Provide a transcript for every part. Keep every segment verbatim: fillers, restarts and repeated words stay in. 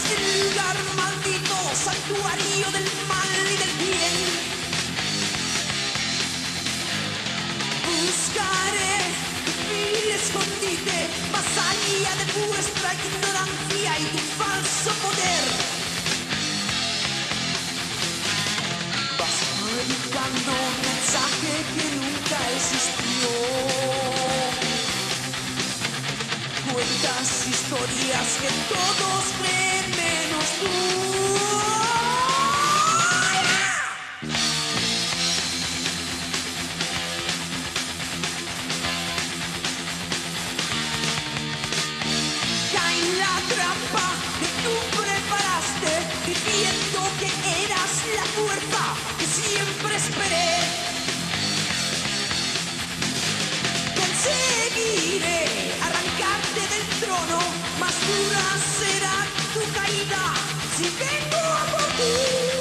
el lugar maldito, santuario del mal y del bien. Buscaré mi escondite más allá de vuestra ignorancia y tu falso poder. Vas predicando un mensaje que nunca existió. Cuentas historias que todos creen menos tú. Cae en la trampa que tú preparaste, diciendo que eras la fuerza que siempre esperé. Conseguiré arrancarte del trono, más dura será tu caída si vengo a por ti.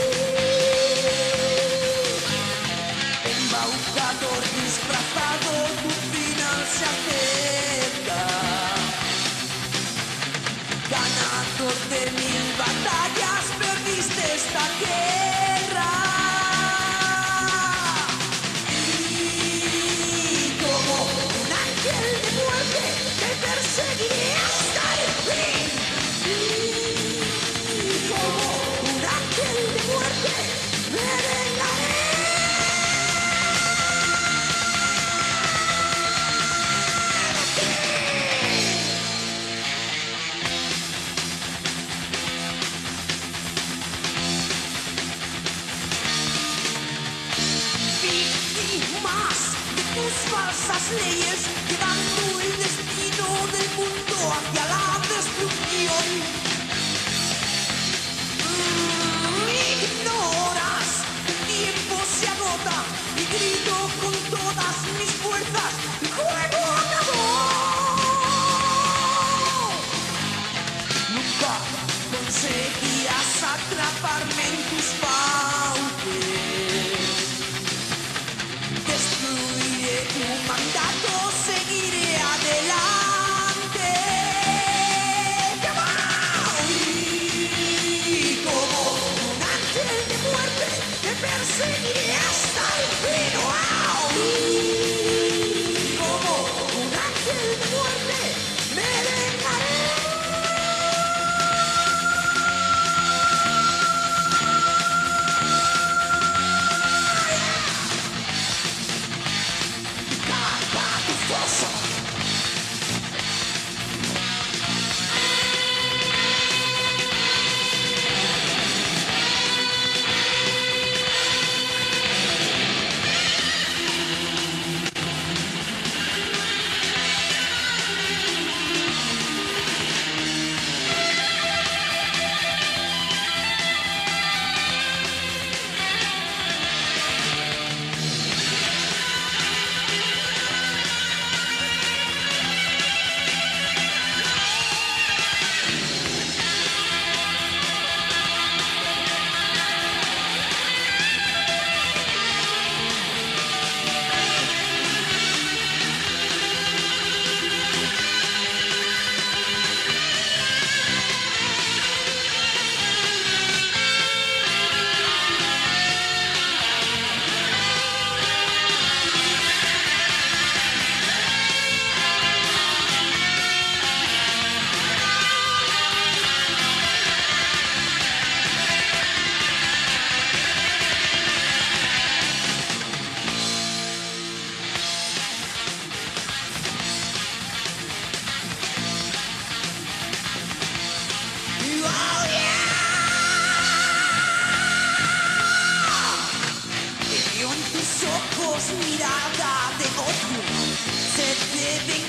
Embaucador disfrazado, tu final se acerca. Ganador de mil batallas, perdiste esta guerra. Y como un ángel de muerte, te perseguiré hasta el fin. Y como un ángel de muerte, me vengaré. Víctimas de tus falsas leyes, llevando el destino del mundo hacia la destrucción. Mm, ignoras que el tiempo se agota y grito con todas mis fuerzas: ¡el juego acabó! Nunca conseguirás atraparme en tus fauces. Destruiré tu mandato, seguiré adelante. Y como un ángel de muerte, te perseguiré hasta el fin. Y como un ángel de muerte, me vengaré. Mirada de odio, sed de venganza.